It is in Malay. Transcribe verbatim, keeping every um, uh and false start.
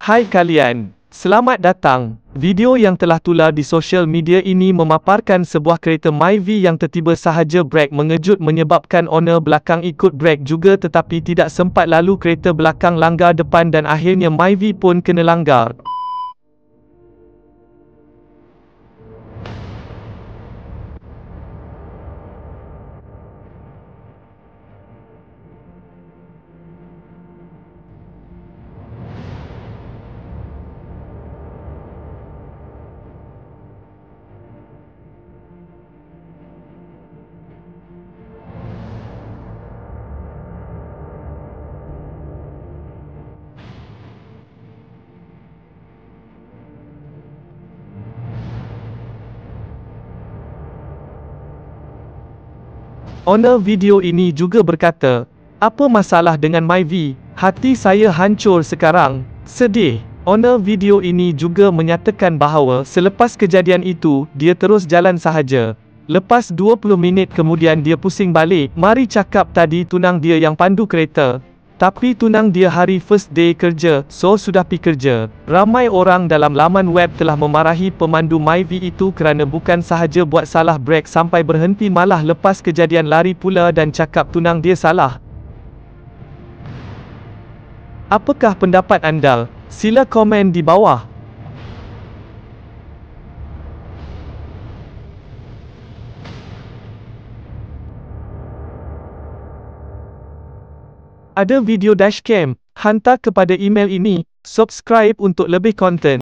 Hai kalian, selamat datang. Video yang telah tular di sosial media ini memaparkan sebuah kereta Myvi yang tertiba sahaja brek mengejut menyebabkan owner belakang ikut brek juga tetapi tidak sempat lalu kereta belakang langgar depan dan akhirnya Myvi pun kena langgar. Owner video ini juga berkata, "Apa masalah dengan Myvi? Hati saya hancur sekarang. Sedih." Owner video ini juga menyatakan bahawa selepas kejadian itu, dia terus jalan sahaja. Lepas dua puluh minit kemudian dia pusing balik. Mari cakap tadi tunang dia yang pandu kereta. Tapi tunang dia hari first day kerja, so sudah pi kerja. Ramai orang dalam laman web telah memarahi pemandu Myvi itu kerana bukan sahaja buat salah brek sampai berhenti malah lepas kejadian lari pula dan cakap tunang dia salah. Apakah pendapat anda? Sila komen di bawah. Ada video dashcam? Hantar kepada email ini. Subscribe untuk lebih konten.